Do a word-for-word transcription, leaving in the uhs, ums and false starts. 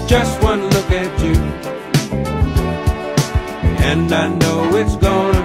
just one look at you, and I know it's gonna